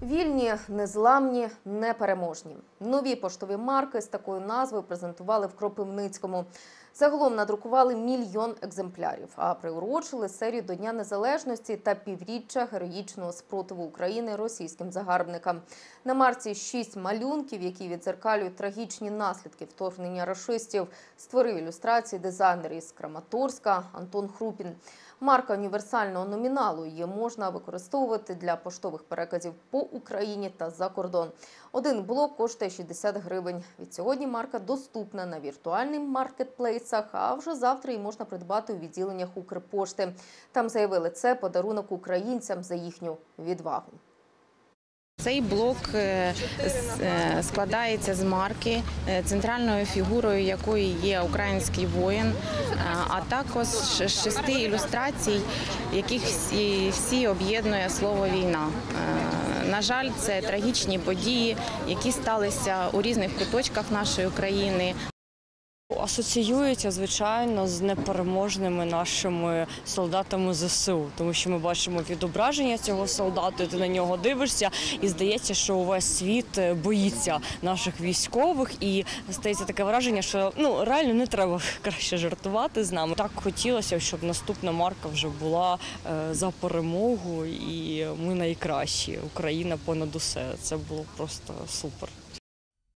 Вільні, незламні, непереможні. Нові поштові марки з такою назвою презентували в Кропивницькому. Загалом надрукували 1 мільйон екземплярів, а приурочили серію до Дня Незалежності та півріччя героїчного спротиву України російським загарбникам. На марці 6 малюнків, які віддзеркалюють трагічні наслідки вторгнення рашистів, створив ілюстрації дизайнер із Краматорська Антон Хрупін. Марка універсального номіналу, її можна використовувати для поштових переказів по Україні та за кордон. Один блок коштує 60 гривень. Відсьогодні марка доступна на віртуальних маркетплейсах, а вже завтра її можна придбати у відділеннях Укрпошти. Там заявили, це подарунок українцям за їхню відвагу. Цей блок складається з марки, центральною фігурою якої є український воїн, а також 6 ілюстрацій, яких всі об'єднує слово «війна». На жаль, це трагічні події, які сталися у різних куточках нашої країни. Асоціюється, звичайно, з непереможними нашими солдатами ЗСУ, тому що ми бачимо відображення цього солдата, ти на нього дивишся і здається, що увесь світ боїться наших військових і стається таке враження, що реально не треба краще жартувати з нами. Так хотілося, щоб наступна марка вже була за перемогу і ми найкращі, Україна понад усе. Це було просто супер.